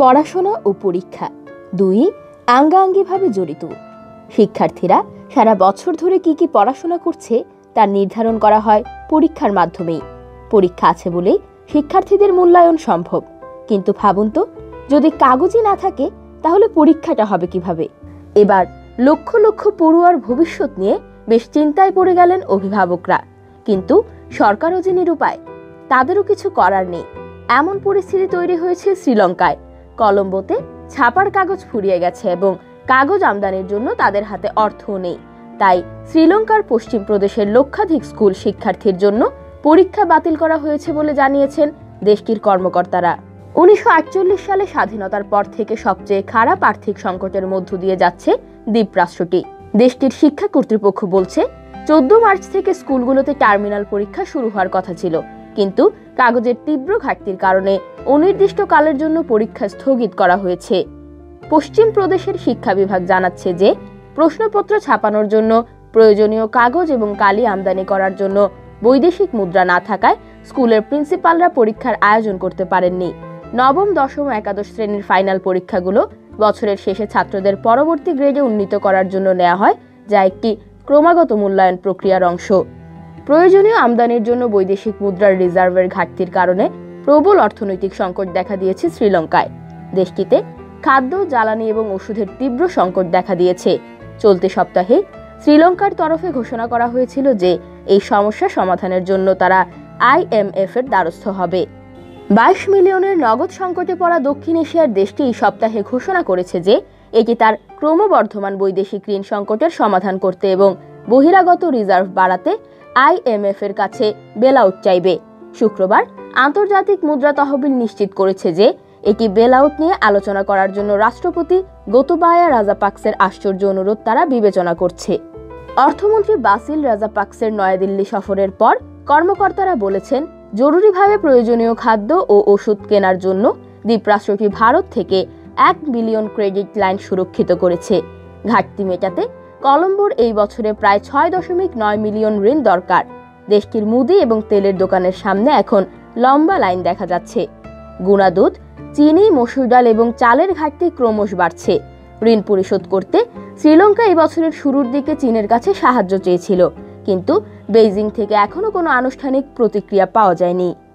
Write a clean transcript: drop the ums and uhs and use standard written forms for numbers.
পড়াশোনা ও পরীক্ষা দুই আঙ্গাআঙ্গিভাবে জড়িত। শিক্ষার্থীরা সারা বছর ধরে কি পড়াশোনা করছে তা নির্ধারণ করা হয় পরীক্ষার মাধ্যমেই। পরীক্ষা আছে বলেই শিক্ষার্থীদের মূল্যায়ন সম্ভব। কিন্তু ভাবুন তো, যদি কাগজই না থাকে তাহলে পরীক্ষাটা হবে কিভাবে? এবার লক্ষ লক্ষ পড়ুয়ার ভবিষ্যৎ নিয়ে বেশ চিন্তায় পড়ে গেলেন অভিভাবকরা। কিন্তু সরকারও যে নিরুপায়, তাদেরও কিছু করার নেই। এমন পরিস্থিতি তৈরি হয়েছে শ্রীলঙ্কায়। কলম্বোতে ছাপার কাগজ ফুরিয়ে গেছে এবং কাগজ আমদানির জন্য তাদের হাতে অর্থও নেই। তাই শ্রীলঙ্কার পশ্চিম প্রদেশের লক্ষাধিক স্কুল শিক্ষার্থীর জন্য পরীক্ষা বাতিল করা হয়েছে বলে জানিয়েছেন দেশটির কর্মকর্তারা। 1948 সালে স্বাধীনতার পর থেকে সবচেয়ে খারাপ আর্থিক সংকটের মধ্য দিয়ে যাচ্ছে দ্বীপরাষ্ট্রটি। দেশটির শিক্ষা কর্তৃপক্ষ বলছে 14 মার্চ থেকে স্কুলগুলোতে টার্মিনাল পরীক্ষা শুরু হওয়ার কথা ছিল, কিন্তু কাগজের তীব্র ঘাটতির কারণে অনির্দিষ্টকালের জন্য পরীক্ষা স্থগিত করা হয়েছে। পশ্চিম প্রদেশের শিক্ষা বিভাগ জানাচ্ছে যে প্রশ্নপত্র ছাপানোর জন্য প্রয়োজনীয় কাগজ এবং কালি আমদানি করার জন্য বৈদেশিক মুদ্রা না থাকায় স্কুলের প্রিন্সিপালরা পরীক্ষার আয়োজন করতে পারেননি। নবম, দশম ও একাদশ শ্রেণীর ফাইনাল পরীক্ষাগুলো বছরের শেষে ছাত্রদের পরবর্তী গ্রেডে উন্নীত করার জন্য নেওয়া হয়, যা একটি ক্রমাগত মূল্যায়ন প্রক্রিয়ার অংশ। প্রয়োজনীয় আমদানির জন্য বৈদেশিক মুদ্রার রিজার্ভের ঘাটতির কারণে প্রবল অর্থনৈতিক সংকট দেখা দিয়েছে শ্রীলঙ্কায়। দেশটিতে খাদ্য, জ্বালানি এবং ওষুধের তীব্র সংকট দেখা দিয়েছে। চলতি সপ্তাহে শ্রীলঙ্কার তরফে ঘোষণা করা হয়েছিল যে এই সমস্যা সমাধানের জন্য তারা IMF এর দ্বারস্থ হবে। 22 মিলিয়নের নগদ সংকটে পড়া দক্ষিণ এশিয়ার দেশটি এই সপ্তাহে ঘোষণা করেছে যে এটি তার ক্রমবর্ধমান বৈদেশিক ঋণ সংকটের সমাধান করতে এবং বহিরাগত রিজার্ভ বাড়াতে IMF এর কাছে বেলআউট চাইবে। শুক্রবার আন্তর্জাতিক মুদ্রা তহবিল নিশ্চিত করেছে যে এটি বেলআউট নিয়ে আলোচনা করার জন্য রাষ্ট্রপতি গোতাবায়া রাজাপাক্সের আশ্চর্য অনুরোধ তারা বিবেচনা করছে। অর্থমন্ত্রী বাসিল রাজাপাক্সের নয়াদিল্লি সফরের পর কর্মকর্তারা বলেছেন, জরুরিভাবে প্রয়োজনীয় খাদ্য ও ওষুধ কেনার জন্য দ্বীপরাষ্ট্রটি ভারত থেকে 1 বিলিয়ন ক্রেডিট লাইন সুরক্ষিত করেছে। ঘাটতি মেটাতে কলম্বোর এই বছরে প্রায় 6.9 মিলিয়ন ঋণ দরকার। দেশটির মুদি এবং তেলের দোকানের সামনে এখন লম্বা লাইন দেখা যাচ্ছে। গুঁড়া দুধ, চিনি, মসুর ডাল এবং চালের ঘাটতি ক্রমশ বাড়ছে। ঋণ পরিশোধ করতে শ্রীলঙ্কা এই বছরের শুরুর দিকে চীনের কাছে সাহায্য চেয়েছিল, কিন্তু বেইজিং থেকে এখনো কোনো আনুষ্ঠানিক প্রতিক্রিয়া পাওয়া যায়নি।